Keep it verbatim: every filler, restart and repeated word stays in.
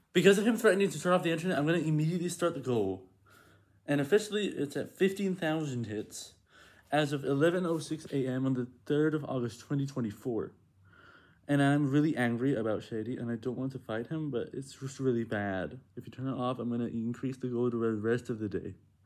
Because of him threatening to turn off the internet, I'm going to immediately start the goal. And officially, it's at fifteen thousand hits as of eleven oh six a.m. on the third of August, twenty twenty-four. And I'm really angry about Shady, and I don't want to fight him, but it's just really bad. If you turn it off, I'm going to increase the goal to the rest of the day.